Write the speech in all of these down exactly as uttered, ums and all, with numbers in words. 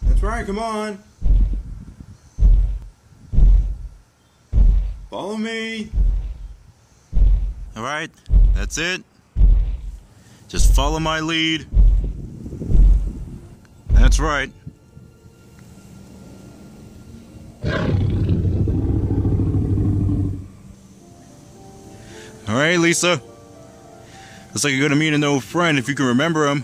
That's right, come on. Follow me. Alright, that's it. Just follow my lead. That's right. Alright, Lisa. Looks like you're gonna meet an old friend if you can remember him.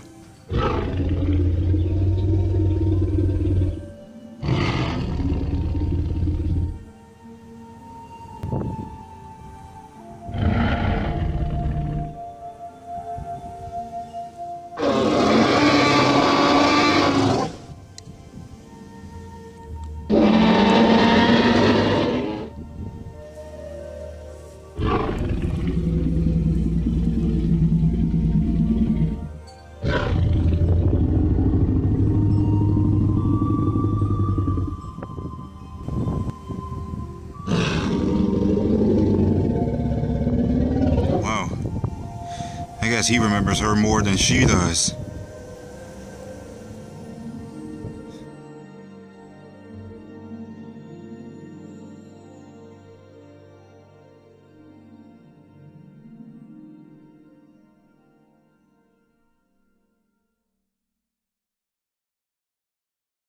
I guess he remembers her more than she does.